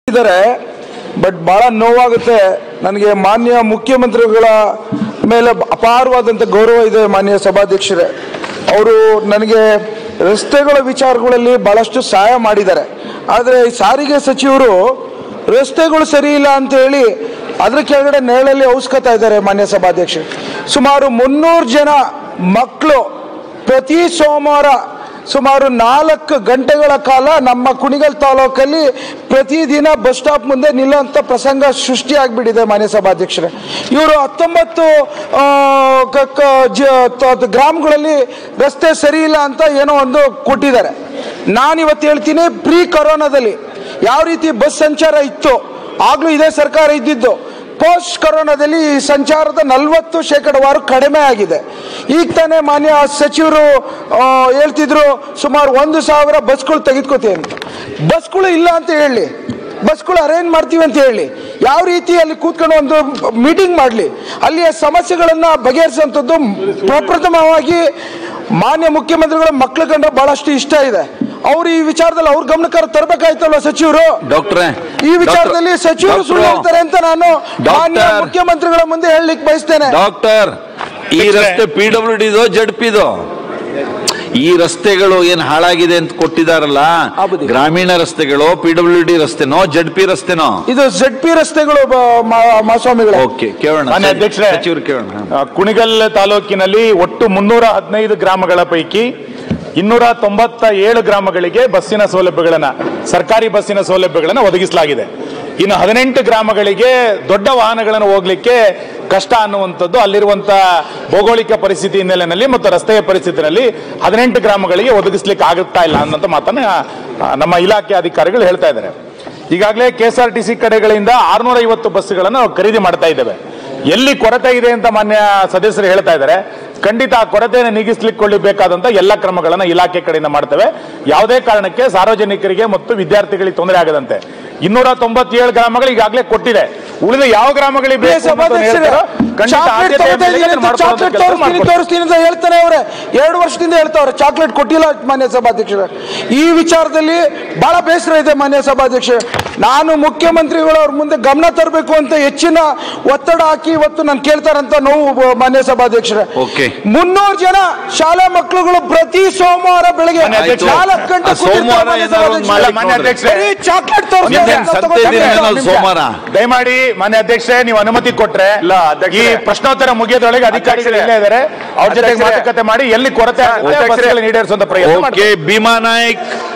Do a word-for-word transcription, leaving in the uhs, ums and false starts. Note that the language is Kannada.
ಇದ್ದಾರೆ. ಬಟ್ ಬಹಳ ನೋವಾಗುತ್ತೆ ನನಗೆ. ಮಾನ್ಯ ಮುಖ್ಯಮಂತ್ರಿಗಳ ಮೇಲೆ ಅಪಾರವಾದಂಥ ಗೌರವ ಇದೆ ಮಾನ್ಯ ಸಭಾಧ್ಯಕ್ಷರೇ. ಅವರು ನನಗೆ ರಸ್ತೆಗಳ ವಿಚಾರಗಳಲ್ಲಿ ಬಹಳಷ್ಟು ಸಹಾಯ ಮಾಡಿದ್ದಾರೆ. ಆದರೆ ಸಾರಿಗೆ ಸಚಿವರು ರಸ್ತೆಗಳು ಸರಿ ಇಲ್ಲ ಅಂತ ಹೇಳಿ ಅದ್ರ ಕೆಳಗಡೆ ನೆರಳಲ್ಲಿ ಔಸ್ಕೊತಾ ಇದ್ದಾರೆ ಮಾನ್ಯ ಸಭಾಧ್ಯಕ್ಷರು. ಸುಮಾರು ಮುನ್ನೂರು ಜನ ಮಕ್ಕಳು ಪ್ರತಿ ಸೋಮವಾರ ಸುಮಾರು ನಾಲ್ಕು ಗಂಟೆಗಳ ಕಾಲ ನಮ್ಮ ಕುಣಿಗಲ್ ತಾಲೂಕಲ್ಲಿ ಪ್ರತಿದಿನ ಬಸ್ ಸ್ಟಾಪ್ ಮುಂದೆ ನಿಲ್ಲುವಂಥ ಪ್ರಸಂಗ ಸೃಷ್ಟಿಯಾಗಿಬಿಟ್ಟಿದೆ ಮಾನ್ಯ ಸಭಾಧ್ಯಕ್ಷರೇ. ಇವರು ಹತ್ತೊಂಬತ್ತು ಗ್ರಾಮಗಳಲ್ಲಿ ರಸ್ತೆ ಸರಿ ಇಲ್ಲ ಅಂತ ಏನೋ ಒಂದು ಕೊಟ್ಟಿದ್ದಾರೆ. ನಾನಿವತ್ತು ಹೇಳ್ತೀನಿ, ಪ್ರೀ ಕೊರೋನಾದಲ್ಲಿ ಯಾವ ರೀತಿ ಬಸ್ ಸಂಚಾರ ಇತ್ತು ಆಗಲೂ ಇದೇ ಸರ್ಕಾರ ಇದ್ದಿದ್ದು. ಪೋಸ್ಟ್ ಕೊರೋನಾದಲ್ಲಿ ಈ ಸಂಚಾರದ ನಲವತ್ತು ಶೇಕಡವಾರು ಕಡಿಮೆ ಆಗಿದೆ. ಈಗ ತಾನೇ ಮಾನ್ಯ ಸಚಿವರು ಹೇಳ್ತಿದ್ರು ಸುಮಾರು ಒಂದು ಸಾವಿರ ಬಸ್ಗಳು ತೆಗೆದುಕೋತೀವಿ ಅಂತ. ಬಸ್ಗಳು ಇಲ್ಲ ಅಂತ ಹೇಳಿ, ಬಸ್ಗಳು ಅರೇಂಜ್ ಮಾಡ್ತೀವಿ ಅಂತ ಹೇಳಿ, ಯಾವ ರೀತಿ ಅಲ್ಲಿ ಕೂತ್ಕೊಂಡು ಒಂದು ಮೀಟಿಂಗ್ ಮಾಡಲಿ, ಅಲ್ಲಿಯ ಸಮಸ್ಯೆಗಳನ್ನು ಬಗೆಹರಿಸುವಂಥದ್ದು ಪ್ರಪ್ರಥಮವಾಗಿ ಮಾನ್ಯ ಮುಖ್ಯಮಂತ್ರಿಗಳ ಮಕ್ಕಳ ಕಂಡ ಬಹಳಷ್ಟು ಇಷ್ಟ ಇದೆ. ಅವ್ರು ಈ ವಿಚಾರದಲ್ಲಿ ಅವ್ರ ಗಮನಕ್ಕೆ ತರಬೇಕಾಯ್ತಲ್ವ ಸಚಿವರು. ಡಾಕ್ಟ್ರೇ, ಈ ವಿಚಾರದಲ್ಲಿ ಸಚಿವರು ಸುಳ್ಳು ಹೇಳ್ತಾರೆ ಅಂತ ನಾನು ಮಾನ್ಯ ಮುಖ್ಯಮಂತ್ರಿಗಳ ಮುಂದೆ ಹೇಳಲಿಕ್ಕೆ ಬಯಸ್ತೇನೆ. ಡಾಕ್ಟರ್, ಈ ರಸ್ತೆ ಪಿ ಡಬ್ಲ್ಯೂ ಡಿದು ಜೆಡ್ ಪಿದು ಈ ರಸ್ತೆಗಳು ಏನ್ ಹಾಳಾಗಿದೆ ಅಂತ ಕೊಟ್ಟಿದಾರಲ್ಲ, ಗ್ರಾಮೀಣ ರಸ್ತೆಗಳು ಪಿ ಡಬ್ಲ್ಯೂ ಡಿ ರಸ್ತೆನೋ ಜೆಡ್ ಪಿ ರಸ್ತೆನೋ? ಇದು ಜೆಡ್ ಪಿ ರಸ್ತೆಗಳು ಮಾಸ್ವಾಮಿಗಳು. ಓಕೆ, ಕೇಳೋಣ ಅಧ್ಯಕ್ಷರೇ. ಸಚಿವರು ಕೇಳೋಣ. ಕುಣಿಗಲ್ ತಾಲೂಕಿನಲ್ಲಿ ಒಟ್ಟು ಮುನ್ನೂರ ಹದಿನೈದು ಗ್ರಾಮಗಳ ಪೈಕಿ ಇನ್ನೂರ ತೊಂಬತ್ತ ಏಳು ಗ್ರಾಮಗಳಿಗೆ ಬಸ್ಸಿನ ಸೌಲಭ್ಯಗಳನ್ನ ಸರ್ಕಾರಿ ಬಸ್ಸಿನ ಸೌಲಭ್ಯಗಳನ್ನು ಒದಗಿಸಲಾಗಿದೆ. ಇನ್ನು ಹದಿನೆಂಟು ಗ್ರಾಮಗಳಿಗೆ ದೊಡ್ಡ ವಾಹನಗಳನ್ನು ಹೋಗ್ಲಿಕ್ಕೆ ಕಷ್ಟ ಅನ್ನುವಂಥದ್ದು ಅಲ್ಲಿರುವಂತಹ ಭೌಗೋಳಿಕ ಪರಿಸ್ಥಿತಿ ಹಿನ್ನೆಲೆಯಲ್ಲಿ ಮತ್ತು ರಸ್ತೆಯ ಪರಿಸ್ಥಿತಿಯಲ್ಲಿ ಹದಿನೆಂಟು ಗ್ರಾಮಗಳಿಗೆ ಒದಗಿಸ್ಲಿಕ್ಕೆ ಆಗುತ್ತಾ ಇಲ್ಲ ಅನ್ನೋಂಥ ಮಾತನ್ನ ನಮ್ಮ ಇಲಾಖೆ ಅಧಿಕಾರಿಗಳು ಹೇಳ್ತಾ ಇದ್ದಾರೆ. ಈಗಾಗಲೇ K S R T C ಕಡೆಗಳಿಂದ ಆರ್ನೂರ ಐವತ್ತು ಬಸ್ಗಳನ್ನು ಖರೀದಿ ಮಾಡ್ತಾ ಇದ್ದೇವೆ. ಎಲ್ಲಿ ಕೊರತೆ ಇದೆ ಅಂತ ಮಾನ್ಯ ಸದಸ್ಯರು ಹೇಳ್ತಾ ಇದ್ದಾರೆ. ಖಂಡಿತ ಆ ಕೊರತೆಯನ್ನು ನೀಗಿಸ್ಲಿಕ್ಕೆ ಬೇಕಾದಂತ ಎಲ್ಲ ಕ್ರಮಗಳನ್ನು ಇಲಾಖೆ ಕಡೆಯಿಂದ ಮಾಡ್ತೇವೆ. ಯಾವುದೇ ಕಾರಣಕ್ಕೆ ಸಾರ್ವಜನಿಕರಿಗೆ ಮತ್ತು ವಿದ್ಯಾರ್ಥಿಗಳಿಗೆ ತೊಂದರೆ ಆಗದಂತೆ ಇನ್ನೂರ ತೊಂಬತ್ತೇಳು ಗ್ರಾಮಗಳು ಈಗಾಗಲೇ ಕೊಟ್ಟಿದೆ. ಉಳಿದ ಯಾವ ಗ್ರಾಮಗಳಿಗೆ ತೋರಿಸ್ತೀನಿ ಅಂತ ಹೇಳ್ತಾನೆ ಅವರೇ. ಎರಡು ವರ್ಷದಿಂದ ಹೇಳ್ತಾವ್ರೆ ಚಾಕ್ಲೇಟ್ ಕೊಟ್ಟಿಲ್ಲ ಮಾನ್ಯ ಸಭಾಧ್ಯಕ್ಷರೇ. ಈ ವಿಚಾರದಲ್ಲಿ ಬಹಳ ಬೇಸರ ಇದೆ ಮಾನ್ಯ ಸಭಾಧ್ಯಕ್ಷರೇ. ನಾನು ಮುಖ್ಯಮಂತ್ರಿಗಳು ಅವ್ರ ಮುಂದೆ ಗಮನ ತರಬೇಕು ಅಂತ ಹೆಚ್ಚಿನ ಒತ್ತಡ ಹಾಕಿ ಇವತ್ತು ನಾನು ಕೇಳ್ತಾರಂತ ನೋವು ಮಾನ್ಯ ಸಭಾಧ್ಯಕ್ಷರೇ. ಮುನ್ನೂರು ಜನ ಶಾಲಾ ಮಕ್ಕಳುಗಳು ಪ್ರತಿ ಸೋಮವಾರ ಬೆಳಗ್ಗೆ ನಾಲ್ಕು ಗಂಟೆ ಚಾಕ್ಲೇಟ್ ತೋರಿಸ್ತಾರೆ. ದಯಮಾಡಿ ಮಾನ್ಯ ಅಧ್ಯಕ್ಷರೇ, ನೀವು ಅನುಮತಿ ಕೊಟ್ರೆ ಈ ಪ್ರಶ್ನೋತ್ತರ ಮುಗಿಯೋದ್ರೊಳಗೆ ಅಧಿಕಾರಿಗಳು ಇಲ್ಲೇ ಇದ್ದಾರೆ, ಅವ್ರ ಜೊತೆ ಮಾತುಕತೆ ಮಾಡಿ ಎಲ್ಲಿ ಕೊರತೆ ಈಡೇರಿಸುವಂತ ಪ್ರಯತ್ನ. ಭೀಮಾ ನಾಯ್ಕ್.